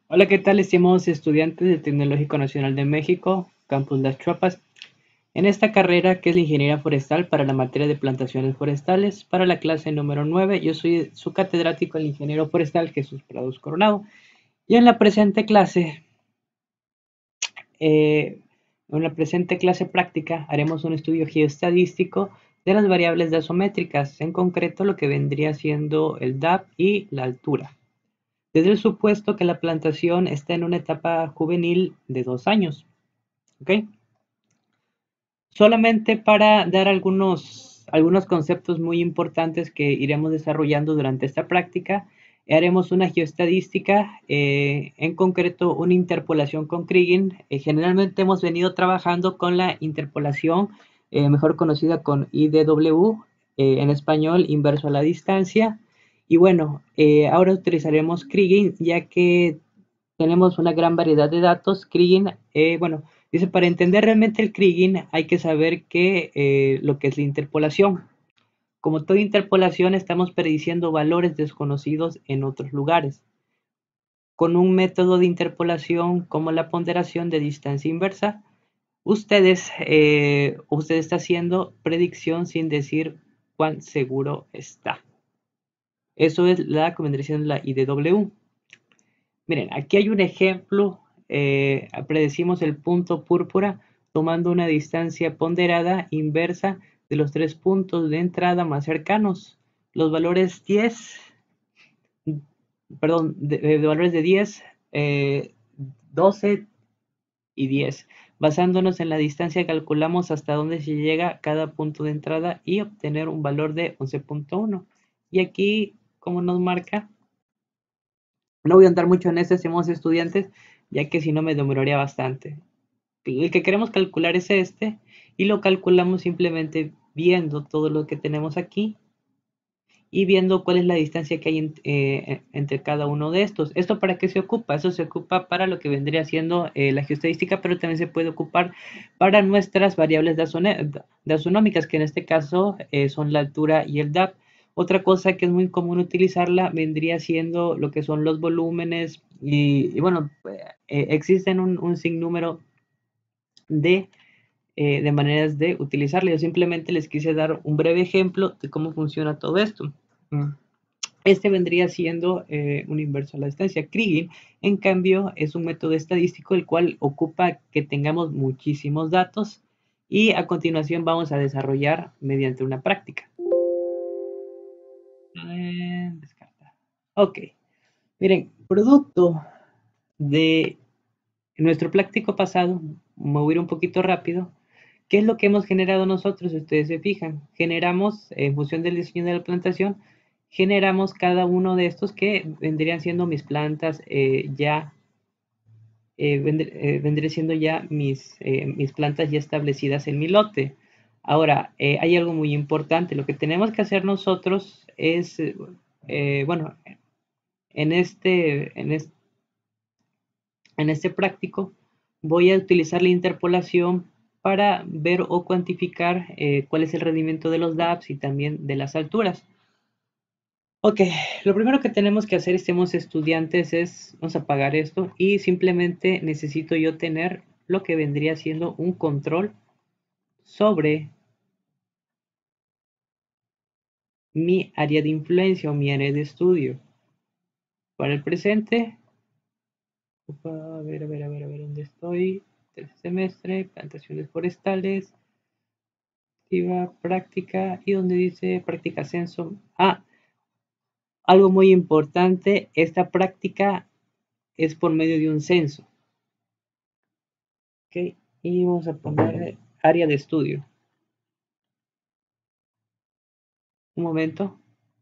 Hola, ¿qué tal, estimados estudiantes del Tecnológico Nacional de México, Campus Las Chuapas? En esta carrera, que es la Ingeniería Forestal para la materia de plantaciones forestales, para la clase número 9, yo soy su catedrático, el ingeniero forestal Jesús Prados Coronado. Y eh, en la presente clase práctica haremos un estudio geoestadístico de las variables dasométricas, en concreto lo que vendría siendo el DAP y la altura, desde el supuesto que la plantación está en una etapa juvenil de 2 años. ¿Ok? Solamente para dar algunos conceptos muy importantes que iremos desarrollando durante esta práctica, haremos una geoestadística, en concreto una interpolación con Kriging. Generalmente hemos venido trabajando con la interpolación, mejor conocida con IDW, en español, inverso a la distancia. Y bueno, ahora utilizaremos Kriging ya que tenemos una gran variedad de datos. Kriging, bueno, dice, para entender realmente el Kriging hay que saber lo que es la interpolación. Como toda interpolación, estamos prediciendo valores desconocidos en otros lugares. Con un método de interpolación como la ponderación de distancia inversa, usted está haciendo predicción sin decir cuán seguro está. Eso es la que vendría siendo la IDW. Miren, aquí hay un ejemplo. Predecimos el punto púrpura tomando una distancia ponderada inversa de los tres puntos de entrada más cercanos. Los valores 10, perdón, de valores de 10, 12 y 10. Basándonos en la distancia, calculamos hasta dónde se llega cada punto de entrada y obtener un valor de 11.1. Y aquí, como nos marca, no voy a andar mucho en esto, estimados estudiantes, ya que si no me demoraría bastante. El que queremos calcular es este, y lo calculamos simplemente viendo todo lo que tenemos aquí y viendo cuál es la distancia que hay entre cada uno de estos. ¿Esto para qué se ocupa? Eso se ocupa para lo que vendría siendo la geoestadística, pero también se puede ocupar para nuestras variables dasonómicas, que en este caso son la altura y el DAP. Otra cosa que es muy común utilizarla vendría siendo lo que son los volúmenes y bueno, existen un sinnúmero de, de maneras de utilizarla. Yo simplemente les quise dar un breve ejemplo de cómo funciona todo esto. Este vendría siendo un inverso a la distancia. Kriging, en cambio, es un método estadístico el cual ocupa que tengamos muchísimos datos y a continuación vamos a desarrollar mediante una práctica. Descartar. Ok, miren, producto de nuestro práctico pasado, me voy a ir un poquito rápido. ¿Qué es lo que hemos generado nosotros? Si ustedes se fijan, generamos, en función del diseño de la plantación, generamos cada uno de estos que vendrían siendo mis plantas vendría siendo ya mis plantas ya establecidas en mi lote. Ahora, hay algo muy importante. Lo que tenemos que hacer nosotros es, bueno, en este, en este, en este práctico, voy a utilizar la interpolación para ver o cuantificar cuál es el rendimiento de los DAPs y también de las alturas. Ok, lo primero que tenemos que hacer, estemos estudiantes, vamos a apagar esto y simplemente necesito yo tener lo que vendría siendo un control sobre mi área de influencia o mi área de estudio. Para el presente, a ver, ¿dónde estoy? Tercer semestre, plantaciones forestales, activa, práctica, y donde dice práctica censo. Algo muy importante, esta práctica es por medio de un censo. Ok, y vamos a poner área de estudio. Un momento.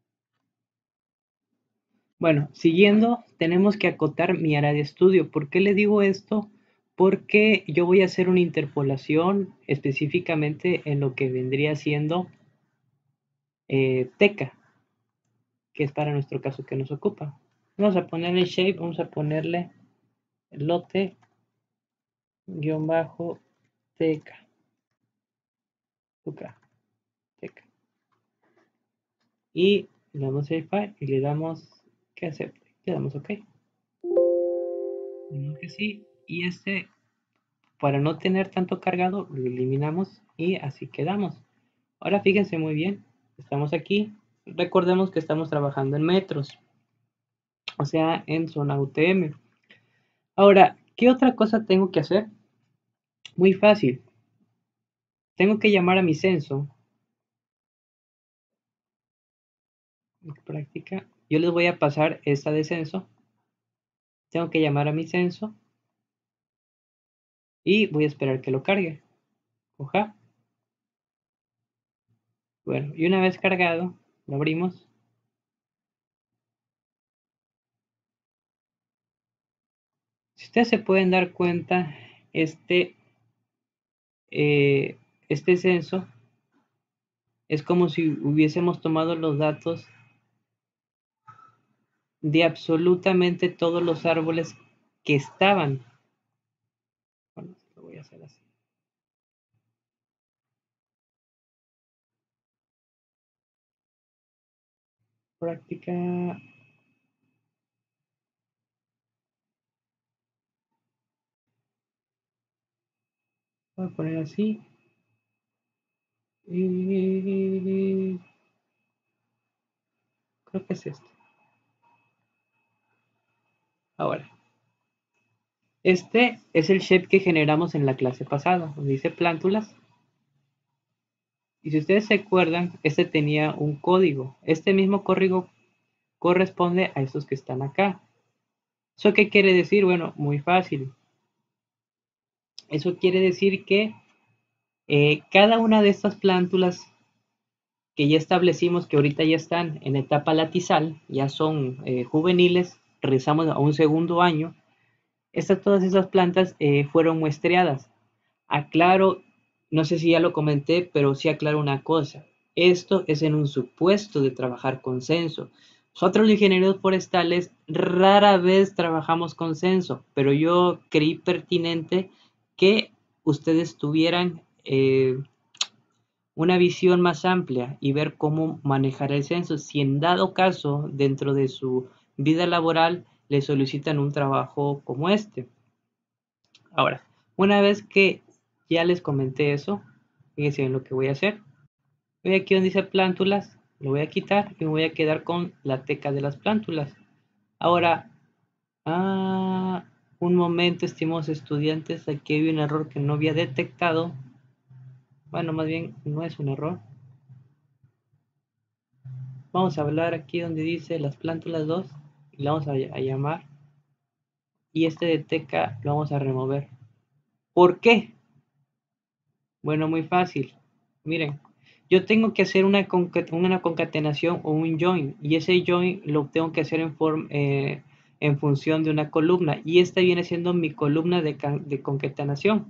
Bueno, siguiendo, tenemos que acotar mi área de estudio. ¿Por qué le digo esto? Porque yo voy a hacer una interpolación específicamente en lo que vendría siendo teca, que es para nuestro caso que nos ocupa. Vamos a ponerle shape, vamos a ponerle lote guión bajo teca. Teca. Y le damos verify y le damos que acepte. Le damos OK. que sí. Y este, para no tener tanto cargado, lo eliminamos y así quedamos. Ahora fíjense muy bien, estamos aquí. Recordemos que estamos trabajando en metros, o sea, en zona UTM. Ahora, ¿qué otra cosa tengo que hacer? Muy fácil. Tengo que llamar a mi censo. Práctica. Yo les voy a pasar esta de censo. Tengo que llamar a mi censo y voy a esperar que lo cargue. Oja. Bueno, y una vez cargado, lo abrimos. Si ustedes se pueden dar cuenta, este, este censo es como si hubiésemos tomado los datos de absolutamente todos los árboles que estaban. Bueno, lo voy a hacer así. Práctica. Voy a poner así. Y creo que es este. Ahora, este es el shape que generamos en la clase pasada, donde dice plántulas. Y si ustedes se acuerdan, este tenía un código. Este mismo código corresponde a estos que están acá. ¿Eso qué quiere decir? Bueno, muy fácil. Eso quiere decir que cada una de estas plántulas que ya establecimos que ahorita ya están en etapa latizal, ya son juveniles, regresamos a un segundo año, todas esas plantas fueron muestreadas. Aclaro, no sé si ya lo comenté, pero sí aclaro una cosa. Esto es en un supuesto de trabajar con censo. Nosotros los ingenieros forestales rara vez trabajamos con censo, pero yo creí pertinente que ustedes tuvieran una visión más amplia y ver cómo manejar el censo. Si en dado caso, dentro de su vida laboral, le solicitan un trabajo como este. Ahora, una vez que ya les comenté eso, fíjense en lo que voy a hacer. Voy aquí donde dice plántulas, lo voy a quitar y me voy a quedar con la teca de las plántulas. Ahora, un momento, estimados estudiantes, aquí hay un error que no había detectado. Bueno, más bien no es un error. Vamos a hablar aquí donde dice las plántulas 2 y la vamos a llamar. Y este de teca lo vamos a remover. ¿Por qué? Bueno, muy fácil. Miren, yo tengo que hacer una concatenación o un join y ese join lo tengo que hacer en función de una columna y esta viene siendo mi columna de concatenación.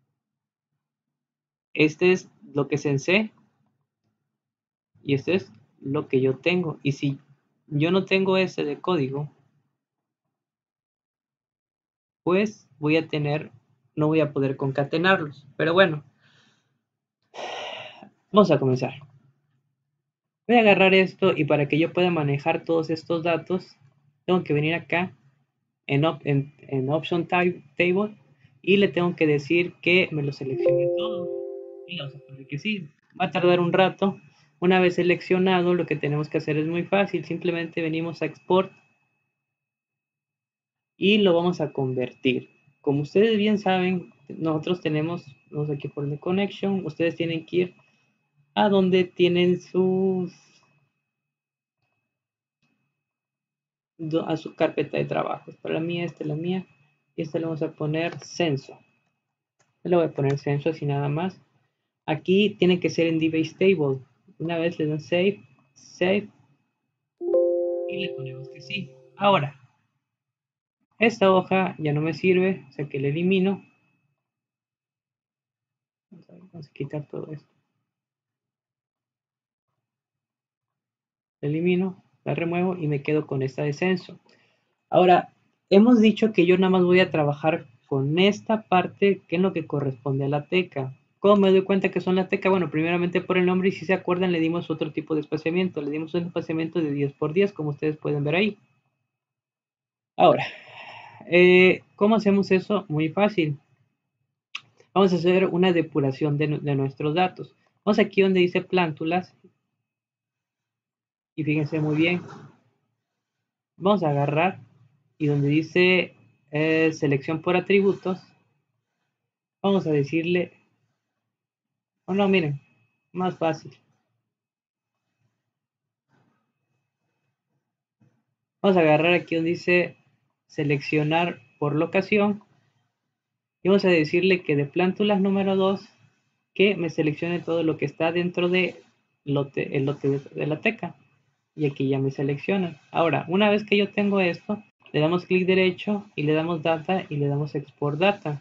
Este es lo que es en C y este es lo que yo tengo. Y si yo no tengo ese de código, pues no voy a poder concatenarlos. Pero bueno, vamos a comenzar. Voy a agarrar esto y para que yo pueda manejar todos estos datos, tengo que venir acá en Option Table y le tengo que decir que me lo seleccione todo. Y vamos a poner que sí. Va a tardar un rato. Una vez seleccionado, lo que tenemos que hacer es muy fácil. Simplemente venimos a Export y lo vamos a convertir. Como ustedes bien saben, nosotros vamos aquí por The Connection. Ustedes tienen que ir a donde tienen a su carpeta de trabajos. Para la mía, esta es la mía. Y esta le vamos a poner censo. Le voy a poner censo así nada más. Aquí tiene que ser en DBase Table. Una vez le dan Save, Save. Y le ponemos que sí. Ahora, esta hoja ya no me sirve, o sea que la elimino. Vamos a quitar todo esto. La elimino, la remuevo y me quedo con esta de censo. Ahora, hemos dicho que yo nada más voy a trabajar con esta parte que es lo que corresponde a la teca. ¿Cómo me doy cuenta que son la teca? Bueno, primeramente por el nombre y si se acuerdan le dimos otro tipo de espaciamiento. Le dimos un espaciamiento de 10 por 10 como ustedes pueden ver ahí. Ahora, ¿Cómo hacemos eso? Muy fácil. Vamos a hacer una depuración de nuestros datos. Vamos aquí donde dice plántulas y fíjense muy bien. Vamos a agarrar y donde dice selección por atributos, vamos a decirle, o no, miren, más fácil. Vamos a agarrar aquí donde dice seleccionar por locación y vamos a decirle que de plántulas número 2 que me seleccione todo lo que está dentro de el lote de la teca. Y aquí ya me selecciona. Ahora, una vez que yo tengo esto, le damos clic derecho y le damos data y le damos export data.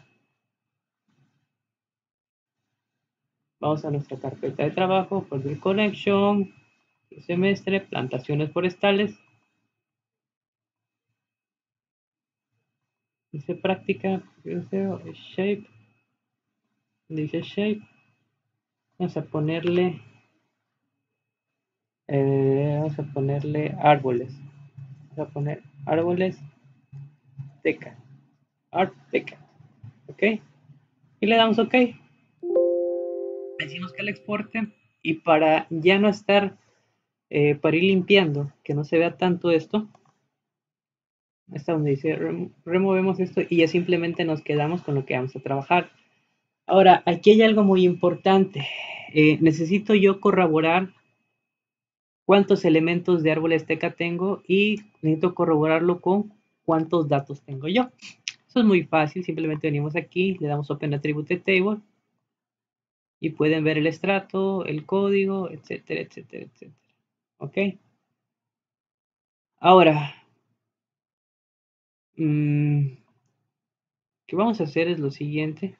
Vamos a nuestra carpeta de trabajo, Folder Connection, semestre, plantaciones forestales. Dice práctica, shape, dice shape. Vamos a ponerle árboles. Vamos a poner árboles, teca, art teca, ¿ok? Y le damos OK. Decimos que le exporte y para ya no estar, para ir limpiando, que no se vea tanto esto, hasta donde dice removemos esto y ya simplemente nos quedamos con lo que vamos a trabajar. Ahora, aquí hay algo muy importante. Necesito yo corroborar cuántos elementos de árboles teca tengo y necesito corroborarlo con cuántos datos tengo yo. Eso es muy fácil, simplemente venimos aquí, le damos Open Attribute Table y pueden ver el estrato, el código, etcétera, etcétera, etcétera. ¿Ok? Ahora, ¿qué vamos a hacer? Es lo siguiente.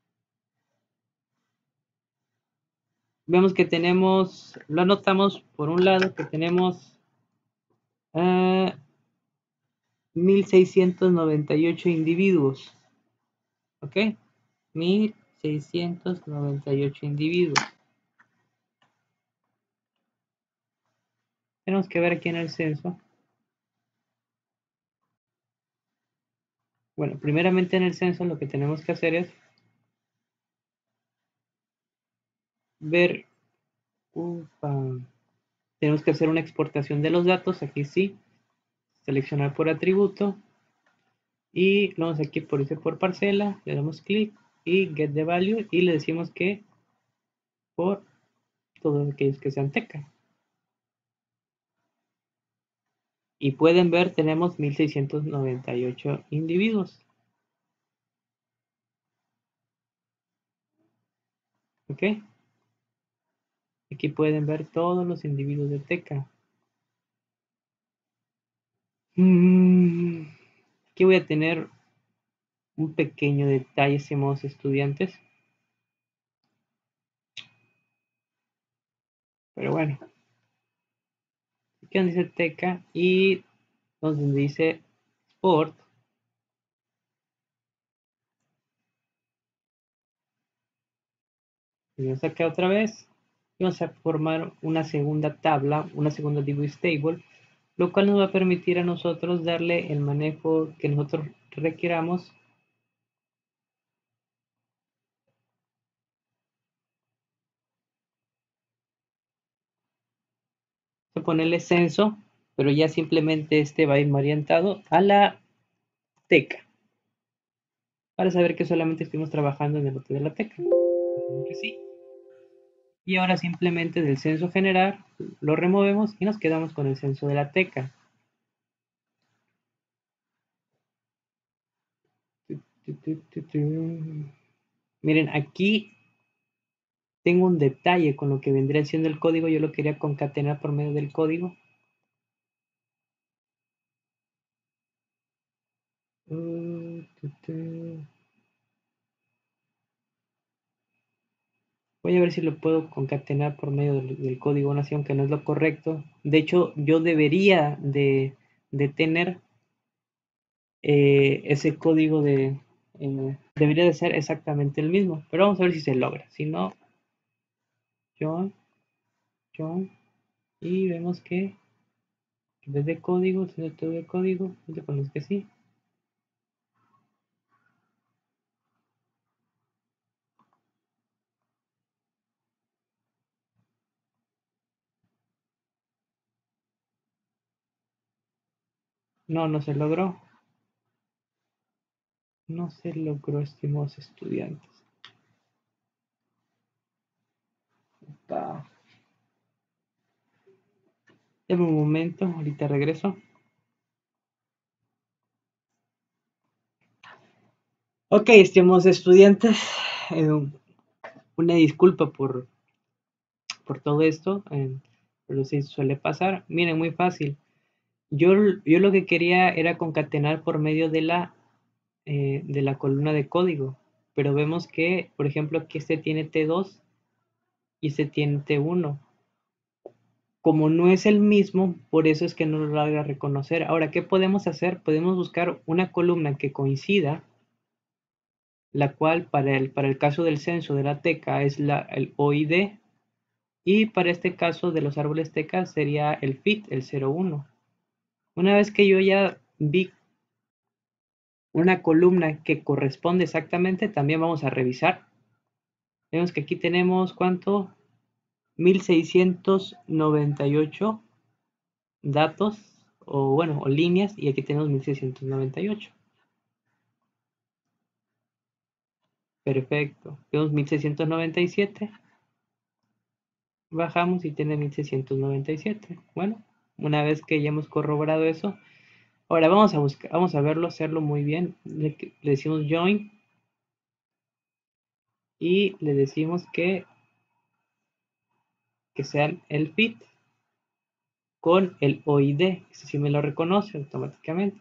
Vemos que tenemos, lo anotamos por un lado, que tenemos 1698 individuos. ¿Ok? 1698 individuos. Tenemos que ver aquí en el censo. Bueno, primeramente en el censo lo que tenemos que hacer es ver, tenemos que hacer una exportación de los datos, aquí sí, seleccionar por atributo y lo vamos aquí por por parcela, le damos clic y get the value y le decimos que por todos aquellos que sean teca. Y pueden ver, tenemos 1698 individuos. ¿Ok? Aquí pueden ver todos los individuos de teca. Aquí voy a tener un pequeño detalle, estimados estudiantes. Pero bueno, aquí donde dice teca y donde dice sport, vamos acá otra vez y vamos a formar una segunda tabla, una segunda DB table, lo cual nos va a permitir a nosotros darle el manejo que nosotros requiramos. Vamos a ponerle censo, pero ya simplemente este va a ir orientado a la teca, para saber que solamente estuvimos trabajando en el lote de la teca. Que sí. Y ahora simplemente del censo general lo removemos y nos quedamos con el censo de la teca. Miren, aquí tengo un detalle con lo que vendría siendo el código. Yo lo quería concatenar por medio del código. Voy a ver si lo puedo concatenar por medio del código nación, que no es lo correcto. De hecho, yo debería de tener ese código debería de ser exactamente el mismo. Pero vamos a ver si se logra. Si no, John, y vemos que en vez de código, tiene todo el código. Con los que sí. No, no se logró. No se logró, estimados estudiantes. Pa. Dame un momento, ahorita regreso. Ok, estimados estudiantes, eh, una disculpa por todo esto, pero sí suele pasar. Miren, muy fácil. Yo lo que quería era concatenar por medio de la columna de código, pero vemos que, por ejemplo, aquí este tiene T2 y este tiene T1. Como no es el mismo, por eso es que no lo logra reconocer. Ahora, ¿qué podemos hacer? Podemos buscar una columna que coincida, la cual para el caso del censo de la teca es el OID, y para este caso de los árboles teca sería el FIT, el 01. Una vez que yo ya vi una columna que corresponde exactamente, también vamos a revisar. Vemos que aquí tenemos, ¿cuánto? 1698 datos, o bueno, o líneas, y aquí tenemos 1698. Perfecto. Tenemos 1697. Bajamos y tiene 1697. Bueno, una vez que ya hemos corroborado eso, ahora vamos a buscar, vamos a verlo, hacerlo muy bien. Le decimos join y le decimos que sean el fit con el OID. Eso sí me lo reconoce automáticamente.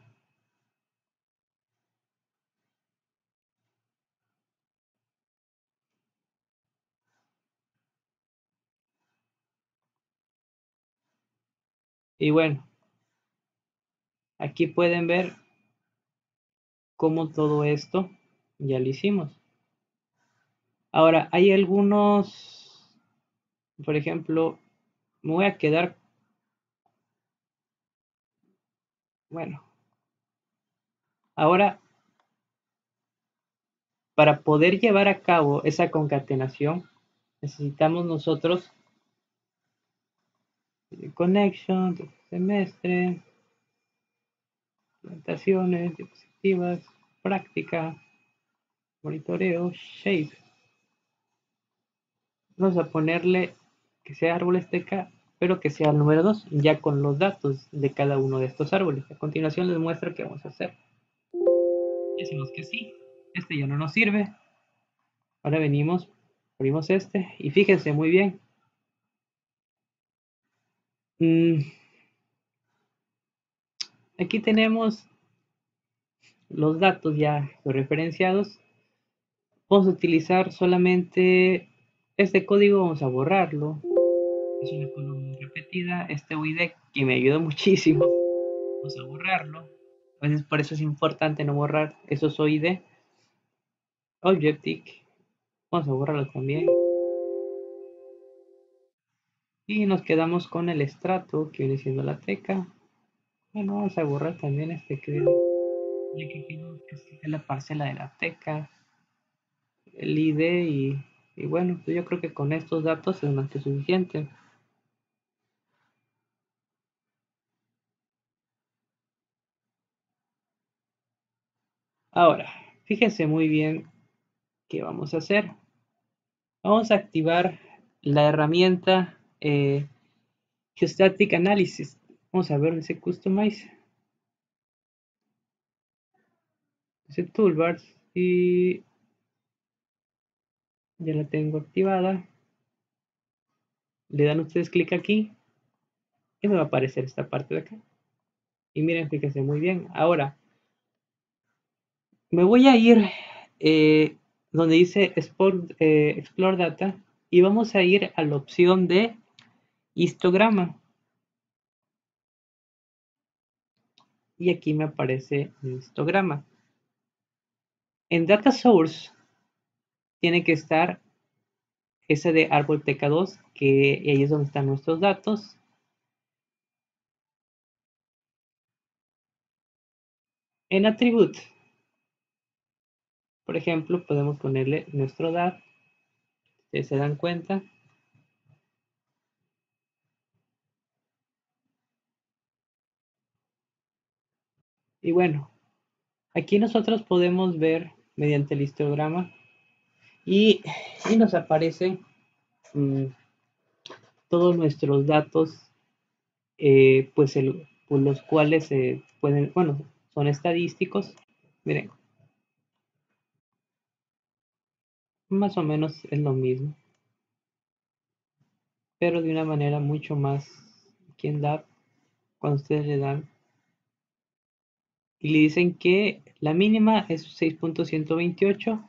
Y bueno, aquí pueden ver cómo todo esto ya lo hicimos. Ahora, hay algunos, por ejemplo, me voy a quedar, bueno, ahora para poder llevar a cabo esa concatenación, necesitamos nosotros connection, semestre, presentaciones, diapositivas, práctica, monitoreo, shape. Vamos a ponerle que sea árboles teca, pero que sea el número 2, ya con los datos de cada uno de estos árboles. A continuación les muestro qué vamos a hacer. Decimos que sí, este ya no nos sirve. Ahora venimos, abrimos este y fíjense muy bien. Aquí tenemos los datos ya referenciados. Vamos a utilizar solamente este código, vamos a borrarlo. Es una columna repetida. Este UID que me ayudó muchísimo, vamos a borrarlo. A veces por eso es importante no borrar esos OID. Objective, vamos a borrarlo también. Y nos quedamos con el estrato que viene siendo la teca. Bueno, vamos a borrar también este que es la parcela de la teca, el ID y bueno, pues yo creo que con estos datos es más que suficiente. Ahora, fíjense muy bien qué vamos a hacer. Vamos a activar la herramienta Geostatic Analysis. Vamos a ver ese Customize, ese Toolbars y ya la tengo activada. Le dan ustedes clic aquí y me va a aparecer esta parte de acá. Y miren, fíjense muy bien. Ahora, me voy a ir donde dice Explore Data y vamos a ir a la opción de histograma. Y aquí me aparece el histograma. En Data Source tiene que estar ese de árbol TK2, que ahí es donde están nuestros datos. En Attribute, por ejemplo, podemos ponerle nuestro DAT. Ustedes se dan cuenta. Y bueno, aquí nosotros podemos ver mediante el histograma y nos aparecen mm, todos nuestros datos, pues los cuales pueden, bueno, son estadísticos. Miren, más o menos es lo mismo, pero de una manera mucho más. ¿Quién da? Cuando ustedes le dan y le dicen que la mínima es 6.128,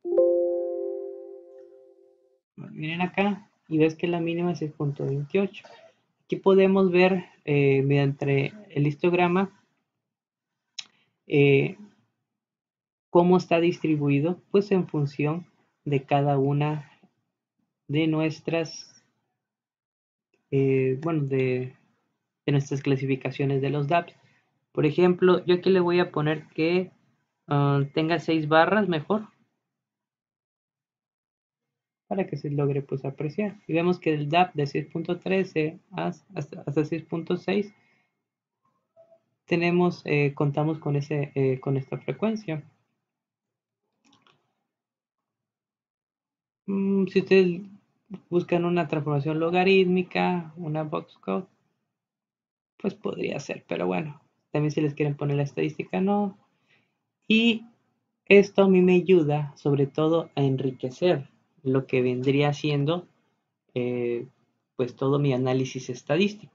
miren acá y ves que la mínima es 6.28. Aquí podemos ver mediante el histograma eh, cómo está distribuido, pues en función de cada una de nuestras, bueno, de nuestras clasificaciones de los DAPs. Por ejemplo, yo aquí le voy a poner que tenga 6 barras mejor, para que se logre pues apreciar. Y vemos que el DAP de 6.13 hasta 6.6 tenemos, contamos con esta frecuencia. Si ustedes buscan una transformación logarítmica, una box code, pues podría ser, pero bueno, también si les quieren poner la estadística, no. Y esto a mí me ayuda sobre todo a enriquecer lo que vendría siendo eh, pues todo mi análisis estadístico.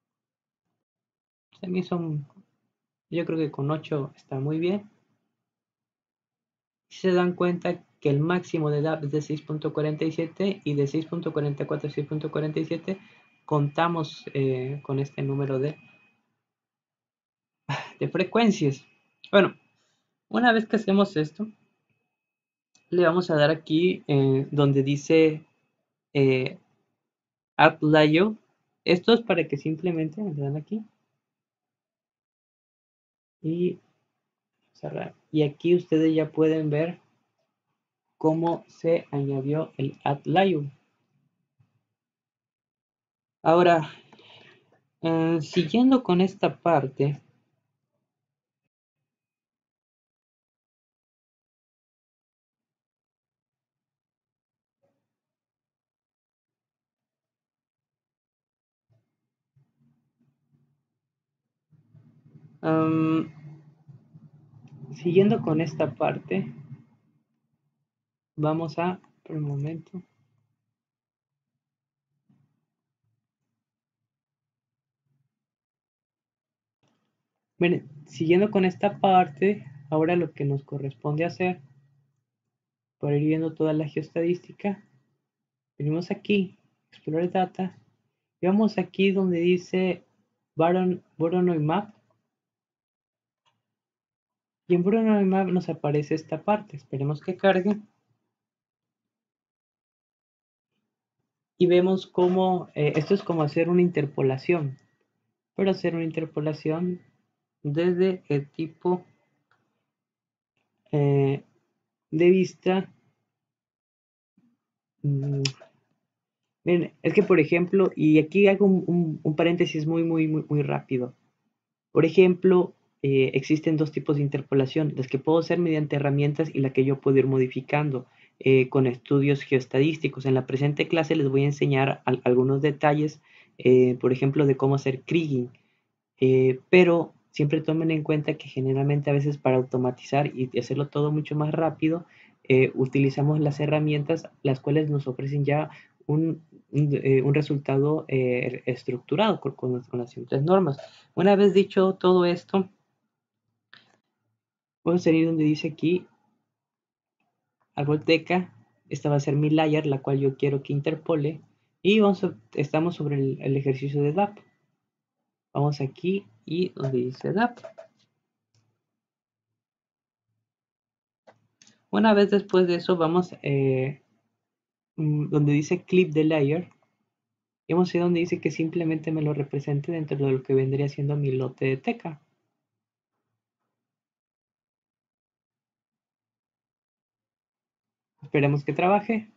A mí son, yo creo que con 8 está muy bien. Si se dan cuenta que el máximo de DAP es de 6.47 y de 6.44 a 6.47 contamos con este número de frecuencias. Bueno, una vez que hacemos esto, le vamos a dar aquí donde dice eh, Add Esto es para que simplemente le dan aquí y cerrar. Y aquí ustedes ya pueden ver cómo se añadió el Add Ahora, siguiendo con esta parte, um, siguiendo con esta parte, vamos a, por un momento, miren, siguiendo con esta parte, ahora lo que nos corresponde hacer, para ir viendo toda la geoestadística, venimos aquí, Explorer Data, y vamos aquí donde dice Voronoi Map, y en Voronoi Map nos aparece esta parte, esperemos que cargue, y vemos cómo, esto es como hacer una interpolación, pero hacer una interpolación desde el tipo eh, de vista. Miren, es que por ejemplo, y aquí hago un paréntesis muy rápido. Por ejemplo, existen dos tipos de interpolación, las que puedo hacer mediante herramientas y la que yo puedo ir modificando con estudios geoestadísticos. En la presente clase les voy a enseñar algunos detalles, por ejemplo, de cómo hacer kriging. Pero siempre tomen en cuenta que generalmente a veces para automatizar y hacerlo todo mucho más rápido, utilizamos las herramientas las cuales nos ofrecen ya un resultado estructurado con las simples normas. Una vez dicho todo esto, vamos a ir donde dice aquí árbol teca. Esta va a ser mi layer, la cual yo quiero que interpole. Y estamos sobre el ejercicio de DAP. Vamos aquí y donde dice DAP. Una vez después de eso, vamos donde dice clip de layer. Y vamos a ir donde dice que simplemente me lo represente dentro de lo que vendría siendo mi lote de teca. Esperemos que trabaje.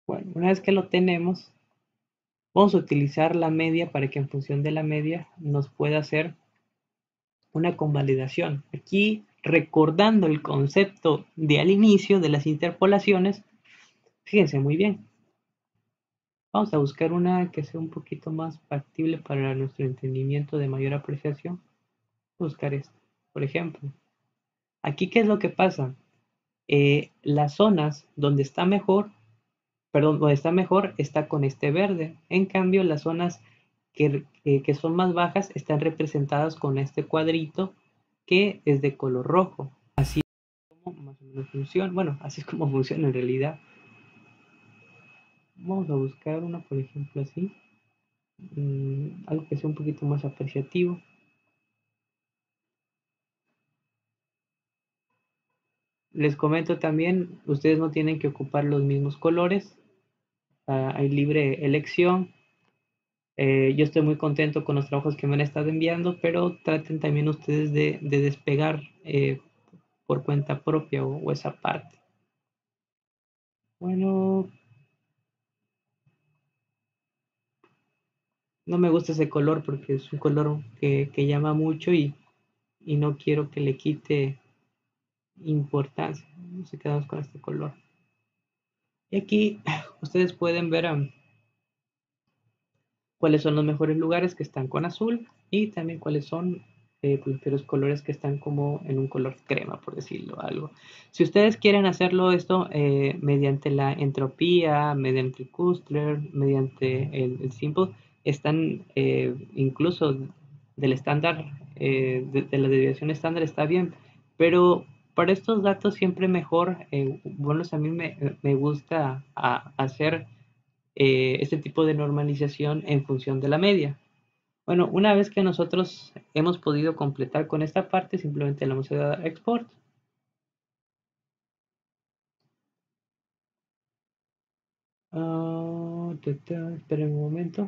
Bueno, una vez que lo tenemos, vamos a utilizar la media para que en función de la media nos pueda hacer una convalidación. Aquí, recordando el concepto de al inicio de las interpolaciones, fíjense muy bien. Vamos a buscar una que sea un poquito más factible para nuestro entendimiento de mayor apreciación. Buscar esta, por ejemplo. Aquí, ¿qué es lo que pasa? Las zonas donde está mejor, perdón, donde está mejor está con este verde. En cambio, las zonas que son más bajas están representadas con este cuadrito que es de color rojo. Así es como más o menos funciona. Bueno, así es como funciona en realidad. Vamos a buscar una, por ejemplo, así. Algo que sea un poquito más apreciativo. Les comento también, ustedes no tienen que ocupar los mismos colores. Hay libre elección. Yo estoy muy contento con los trabajos que me han estado enviando, pero traten también ustedes de despegar por cuenta propia o esa parte. Bueno, no me gusta ese color porque es un color que llama mucho y no quiero que le quite importancia. Nos quedamos con este color. Y aquí ustedes pueden ver cuáles son los mejores lugares que están con azul y también cuáles son los colores que están como en un color crema, por decirlo algo. Si ustedes quieren hacerlo esto mediante la entropía, mediante el Kustler, mediante el simple, están incluso del estándar, de la desviación estándar está bien, pero para estos datos siempre mejor, bueno, a mí me gusta hacer este tipo de normalización en función de la media. Bueno, una vez que nosotros hemos podido completar con esta parte, simplemente le vamos a dar export. Esperen un momento.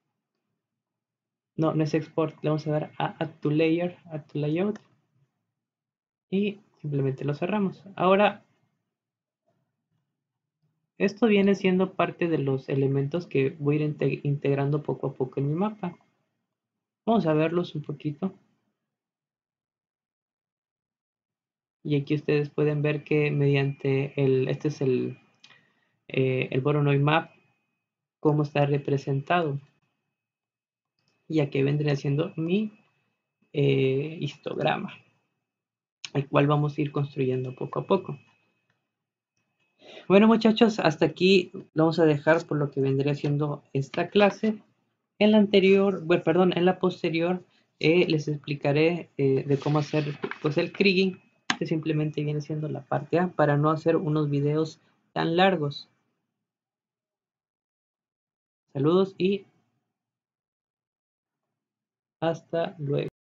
No, no es export, le vamos a dar a add to layer, add to layout y simplemente lo cerramos. Ahora, esto viene siendo parte de los elementos que voy a ir integrando poco a poco en mi mapa. Vamos a verlos un poquito. Y aquí ustedes pueden ver que mediante este es el Voronoi Map, cómo está representado. Y aquí vendría siendo mi histograma, el cual vamos a ir construyendo poco a poco. Bueno, muchachos, hasta aquí lo vamos a dejar por lo que vendría siendo esta clase. En la anterior, bueno, perdón, en la posterior les explicaré de cómo hacer pues el kriging, que simplemente viene siendo la parte A, para no hacer unos videos tan largos. Saludos y hasta luego.